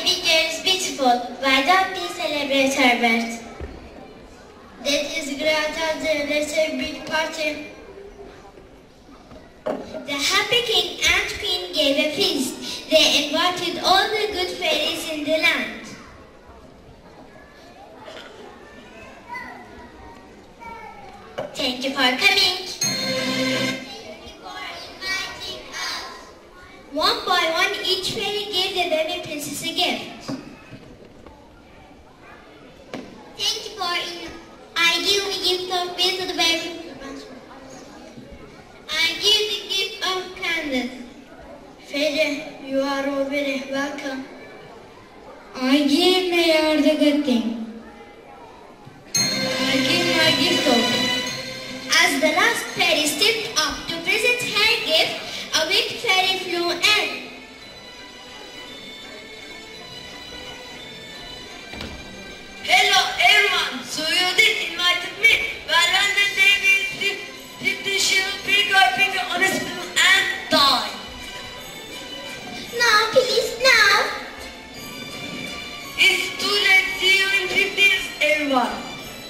big year is beautiful. Why don't we celebrate her birth? That is great, Elsa. Let's have a big party. The happy king and queen gave a feast. They invited all the good fairies in the land. Thank you for coming. Thank you for inviting us. One by one, each fairy gave the baby princess a gift. Thank you for I give the gift of peace to the baby. I give the gift of candles. Fairy, you are all very welcome. I give my yard a good thing. I give my gift of. As the last fairy stepped up to present her gift, a big fairy flew in. Hello everyone, so you did invite me. Well, when the baby did the shield, pick our finger on a spoon and die. No, please, no. It's too late, see you in 50 years, everyone.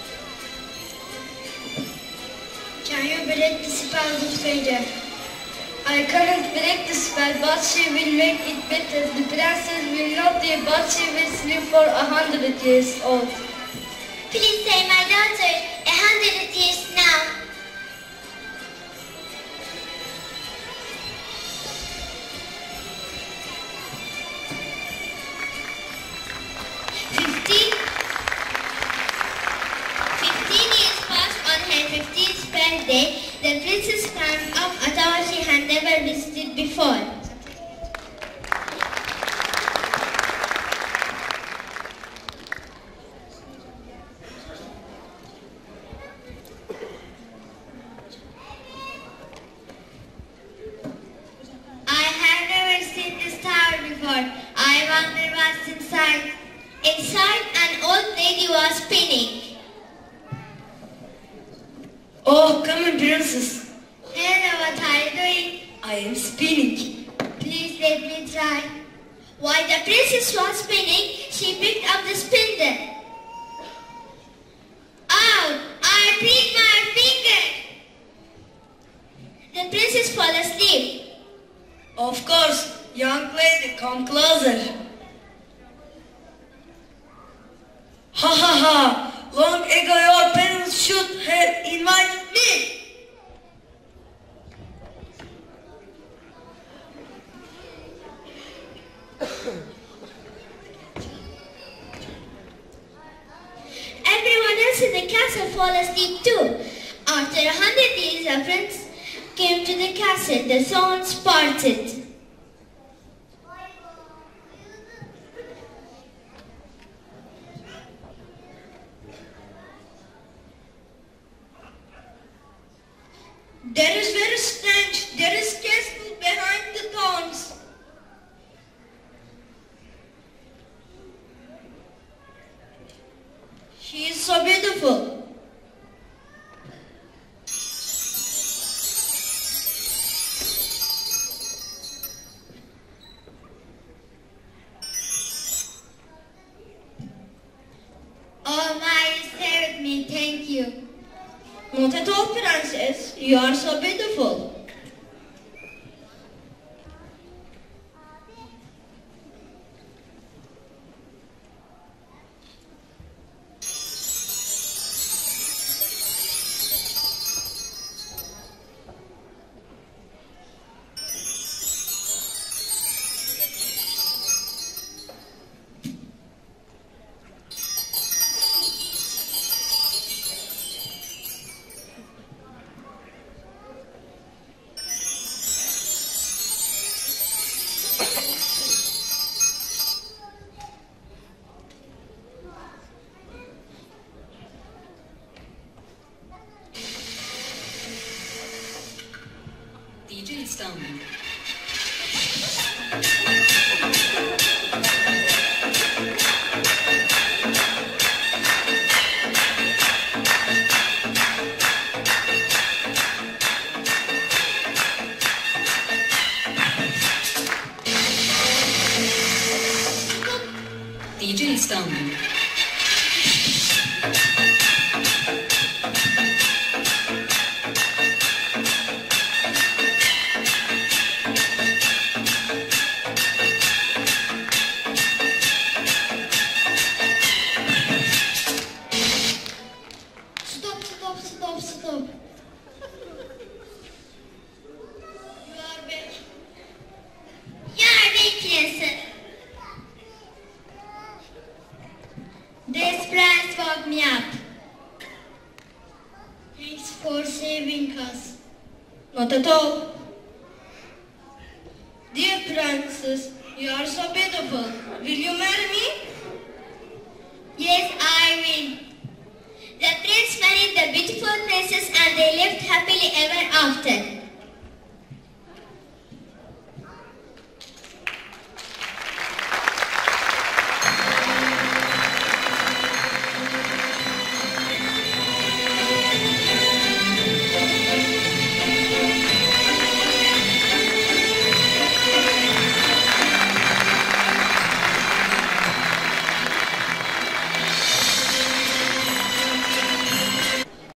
Can you break the spell, good fairy? I can't break the spell, but she will make it better. The princess will not die, but she will live for 100 years old. Please say my daughter 100 years now. Fifteen years passed. On her 15th birthday, the princess climbed up a tower she had never visited before. I have never seen this tower before. I wonder what's inside. Inside, an old lady was spinning. Oh, come on, princess. Hello, what are you doing? I am spinning. Please let me try. While the princess was spinning, she picked up the spindle. Ow! I pricked my finger! The princess fell asleep. Of course, young lady, come closer. Ha ha ha! Long ago your parents should have invited me. Everyone else in the castle fell asleep too. After 100 years, the prince came to the castle. The thorns parted. That is very strange. There is castle behind the thorns. She is so beautiful. Oh my, you saved me. Thank you. Not at all, princess. You are so beautiful. DJ İstanbul. DJ Istanbul. Stop. You are back, yes, sir. This friends woke me up. Thanks for saving us. Not at all. Dear princess, you are so beautiful. Will you marry me? Yes, I will. The prince married the beautiful princess and they lived happily ever after.